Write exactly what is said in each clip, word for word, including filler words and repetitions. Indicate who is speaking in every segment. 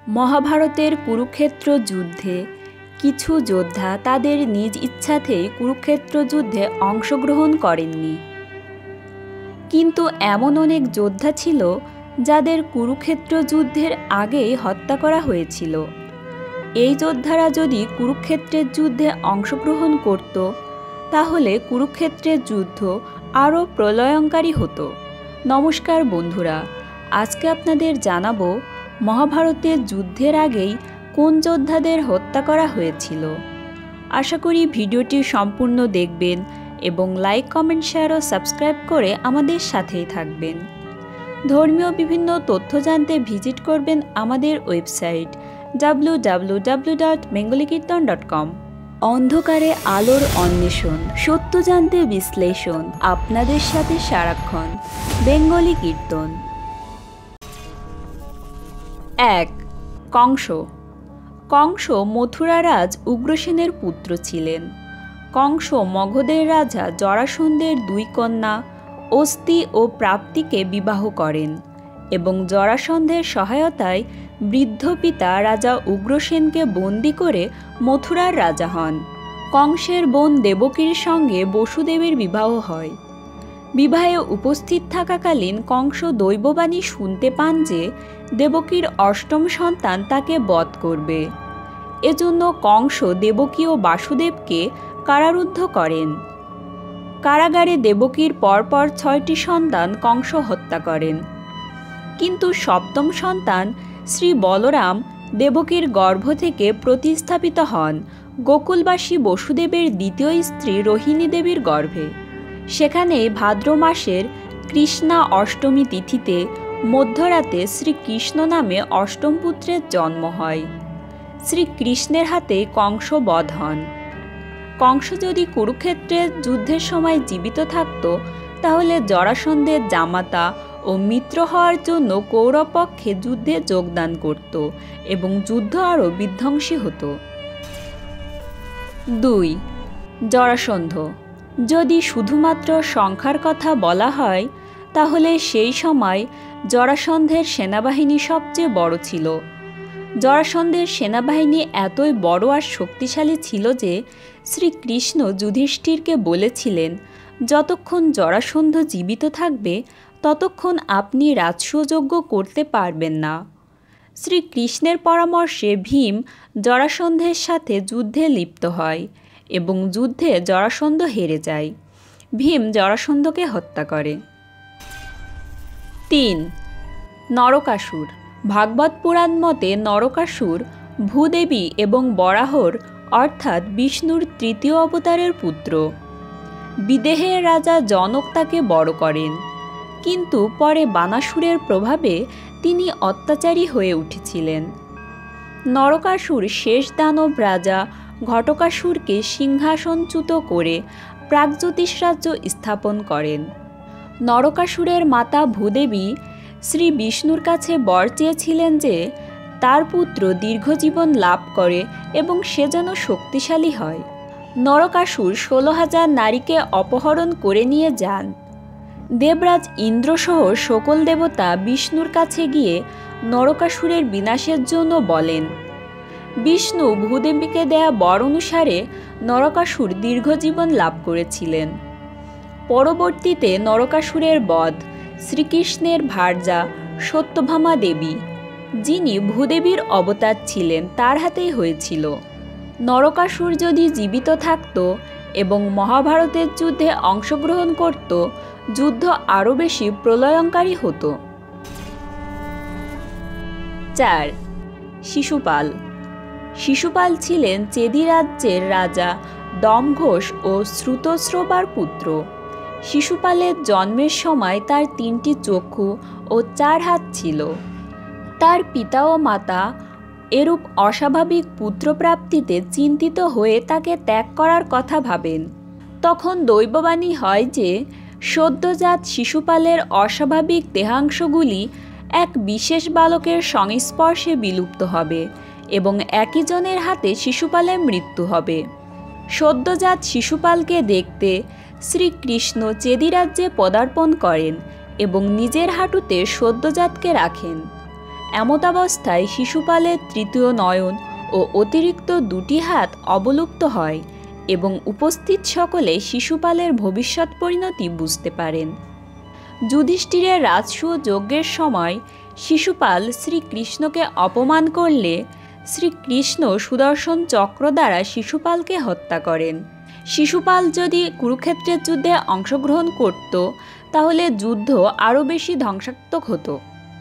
Speaker 1: মহাভারতের কুরুক্ষেত্র যুদ্ধে কিছু যোদ্ধা তাদের নিজ ইচ্ছাতেই কুরুক্ষেত্র যুদ্ধে অংশগ্রহণ করেননি। কিন্তু এমন অনেক যোদ্ধা ছিল যাদের কুরুক্ষেত্র যুদ্ধের আগেই হত্যা করা হয়েছিল। এই যোদ্ধারা যদি কুরুক্ষেত্রের যুদ্ধে অংশগ্রহণ করত তাহলে কুরুক্ষেত্রের যুদ্ধ আরও প্রলয়ঙ্কারী হতো। নমস্কার বন্ধুরা, আজকে আপনাদের জানাবো মহাভারতের যুদ্ধের আগেই কোন যোদ্ধাদের হত্যা করা হয়েছিল। আশা করি ভিডিওটি সম্পূর্ণ দেখবেন এবং লাইক, কমেন্ট, শেয়ার ও সাবস্ক্রাইব করে আমাদের সাথেই থাকবেন। ধর্মীয় বিভিন্ন তথ্য জানতে ভিজিট করবেন আমাদের website W W W dot Bengali Kirtan dot com. অন্ধকারে আলোর অন্বেষণ, সত্য জানতে বিশ্লেষণ, আপনাদের সাথে সারাক্ষণ বেঙ্গলি কীর্তন। এক, কংস। কংস মথুরারাজ উগ্রসেনের পুত্র ছিলেন। কংস মগধের রাজা জরাসন্ধের দুই কন্যা অস্তি ও প্রাপ্তিকে বিবাহ করেন এবং জরাসন্ধের সহায়তায় বৃদ্ধ পিতা রাজা উগ্রসেনকে বন্দী করে মথুরার রাজা হন। কংসের বোন দেবকীর সঙ্গে বসুদেবের বিবাহ হয়। বিবাহে উপস্থিত থাকাকালীন কংস দৈববাণী শুনতে পান যে দেবকীর অষ্টম সন্তান তাকে বধ করবে। এজন্য কংস দেবকী ও বাসুদেবকে কারারুদ্ধ করেন। কারাগারে দেবকীর পরপর ছয়টি সন্তান কংস হত্যা করেন। কিন্তু সপ্তম সন্তান শ্রী বলরাম দেবকীর গর্ভ থেকে প্রতিস্থাপিত হন গোকুলবাসী বসুদেবের দ্বিতীয় স্ত্রী রোহিণী দেবীর গর্ভে। সেখানে ভাদ্র মাসের কৃষ্ণা অষ্টমী তিথিতে মধ্যরাতে শ্রীকৃষ্ণ নামে অষ্টম পুত্রের জন্ম হয়। শ্রীকৃষ্ণের হাতে কংস বধ হন। কংস যদি কুরুক্ষেত্রের যুদ্ধের সময় জীবিত থাকত তাহলে জরাসন্ধের জামাতা ও মিত্র হওয়ার জন্য কৌরব পক্ষে যুদ্ধে যোগদান করত এবং যুদ্ধ আরও বিধ্বংসী হতো। দুই, জরাসন্ধ। যদি শুধুমাত্র সংখ্যার কথা বলা হয় তাহলে সেই সময় জরাসন্ধের সেনাবাহিনী সবচেয়ে বড় ছিল। জরাসন্ধের সেনাবাহিনী এতই বড় আর শক্তিশালী ছিল যে শ্রীকৃষ্ণ যুধিষ্ঠিরকে বলেছিলেন, যতক্ষণ জরাসন্ধ জীবিত থাকবে ততক্ষণ আপনি রাজসূয়যজ্ঞ করতে পারবেন না। শ্রীকৃষ্ণের পরামর্শে ভীম জরাসন্ধের সাথে যুদ্ধে লিপ্ত হয় এবং যুদ্ধে জরাসন্ধ হেরে যায়। ভীম জরাসন্ধকে হত্যা করে। তিন, নরকাসুর। ভাগবত পুরাণ মতে নরকাসুর ভূদেবী এবং বরাহর অর্থাৎ বিষ্ণুর তৃতীয় অবতারের পুত্র। বিদেহের রাজা জনক তাকে বড় করেন, কিন্তু পরে বানাসুরের প্রভাবে তিনি অত্যাচারী হয়ে উঠেছিলেন। নরকাসুর শেষ দানব রাজা ঘটকাসুরকে সিংহাসনচ্যুত করে প্রাগজ্যোতিষ রাজ্য স্থাপন করেন। নরকাসুরের মাতা ভূদেবী শ্রী বিষ্ণুর কাছে বর চেয়েছিলেন যে তার পুত্র দীর্ঘজীবন লাভ করে এবং সে যেন শক্তিশালী হয়। নরকাসুর ষোলো হাজার নারীকে অপহরণ করে নিয়ে যান। দেবরাজ ইন্দ্রসহ সকল দেবতা বিষ্ণুর কাছে গিয়ে নরকাসুরের বিনাশের জন্য বলেন। বিষ্ণু ভূদেবীকে দেয়া বর অনুসারে নরকাসুর দীর্ঘজীবন লাভ করেছিলেন। পরবর্তীতে নরকাসুরের বধ শ্রীকৃষ্ণের ভার্যা সত্যভামা দেবী, যিনি ভূদেবীর অবতার ছিলেন, তার হাতেই হয়েছিল। নরকাসুর যদি জীবিত থাকত এবং মহাভারতের যুদ্ধে অংশগ্রহণ করত যুদ্ধ আরও বেশি প্রলয়ঙ্কারী হতো। চার, শিশুপাল। শিশুপাল ছিলেন চেদি রাজ্যের রাজা দমঘোষ ও শ্রুতস্রবার পুত্র। শিশুপালের জন্মের সময় তার তিনটি চক্ষু ও চার হাত ছিল। তার পিতা ও মাতা এরূপ অস্বাভাবিক পুত্রপ্রাপ্তিতে চিন্তিত হয়ে তাকে ত্যাগ করার কথা ভাবেন। তখন দৈববাণী হয় যে সদ্যজাত শিশুপালের অস্বাভাবিক দেহাংশগুলি এক বিশেষ বালকের সংস্পর্শে বিলুপ্ত হবে এবং একই জনের হাতে শিশুপালের মৃত্যু হবে। সদ্যজাত শিশুপালকে দেখতে শ্রীকৃষ্ণ চেদি রাজ্যে পদার্পণ করেন এবং নিজের হাঁটুতে সদ্যজাতকে রাখেন। এমতাবস্থায় শিশুপালের তৃতীয় নয়ন ও অতিরিক্ত দুটি হাত অবলুপ্ত হয় এবং উপস্থিত সকলে শিশুপালের ভবিষ্যৎ পরিণতি বুঝতে পারেন। যুধিষ্ঠিরের রাজসূয় যজ্ঞের সময় শিশুপাল শ্রীকৃষ্ণকে অপমান করলে শ্রীকৃষ্ণ সুদর্শন চক্র দ্বারা শিশুপালকে হত্যা করেন। শিশুপাল যদি কুরুক্ষেত্রের যুদ্ধে অংশগ্রহণ করত তাহলে যুদ্ধ আরও বেশি ধ্বংসাত্মক হতো।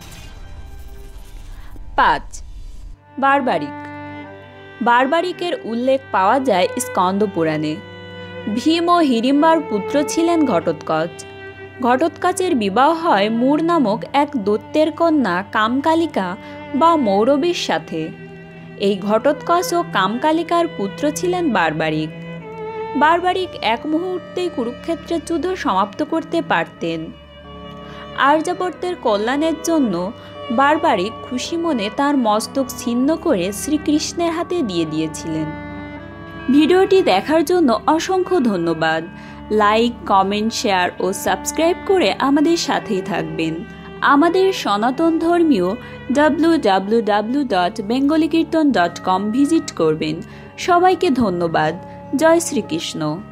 Speaker 1: পাঁচ, বার্বারিক। বার্বারিকের উল্লেখ পাওয়া যায় স্কন্দ পুরাণে। ভীম ও হিড়িম্বার পুত্র ছিলেন ঘটোৎকচ। ঘটোৎকচের বিবাহ হয় মূর নামক এক দৈত্যের কন্যা কামকালিকা বা মৌরবীর সাথে। এই ঘটোৎকচ ও কামকালিকার পুত্র ছিলেন বার্বারিক। বার্বারিক এক মুহূর্তেই কুরুক্ষেত্রের যুদ্ধ সমাপ্ত করতে পারতেন। আর্যাবর্তের কল্যাণের জন্য বার্বারিক খুশি মনে তার মস্তক ছিন্ন করে শ্রীকৃষ্ণের হাতে দিয়ে দিয়েছিলেন। ভিডিওটি দেখার জন্য অসংখ্য ধন্যবাদ। লাইক, কমেন্ট, শেয়ার ও সাবস্ক্রাইব করে আমাদের সাথেই থাকবেন। আমাদের সনাতন ধর্মীয় W W W dot Bengali Kirtan dot com visit করবেন। সবাইকে ধন্যবাদ। জয় শ্রীকৃষ্ণ।